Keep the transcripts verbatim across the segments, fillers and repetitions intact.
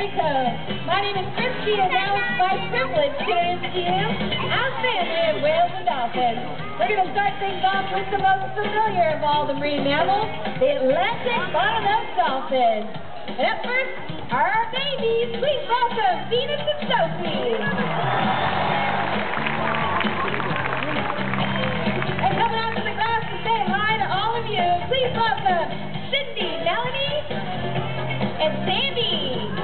every coast. My name is Christy, and now it's my privilege to introduce to you our family of whales and dolphins. We're going to start things off with the most familiar of all the marine mammals, the Atlantic bottlenose dolphins. And up first are our babies. Please welcome Venus and Sophie. And coming out to the glass to say hi to all of you, please welcome Cindy, Melanie, and Sandy.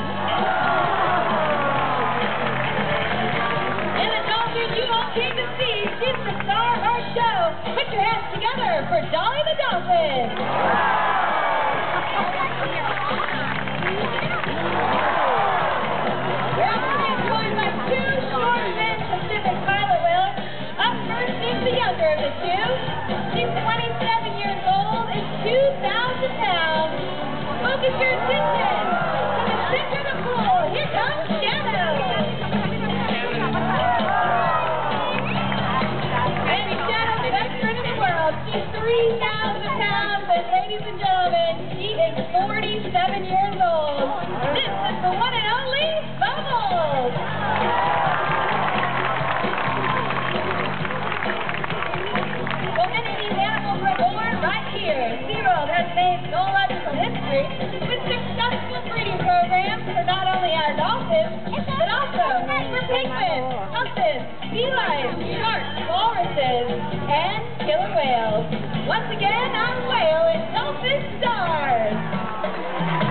And the dolphin you all came to see, she's the star of our show. Put your hands together for Dolly the dolphin. We're also being joined by two short-fin Pacific pilot whales. Up first is the younger of the two. She's twenty-seven years old and two thousand pounds. Focus your attention to the center of the pool. Here comes Shadow. And Shadow, the best friend in the world. She's three thousand pounds, and ladies and gentlemen, she is forty-seven years old. This is the one and only Bubbles. Well, many of these animals were born right here. SeaWorld has made zoological history with successful breeding programs for not only our dolphins, but also for penguins, puffins, sea lions, sharks, walruses, and killer whales. Once again, our whale and dolphin stars.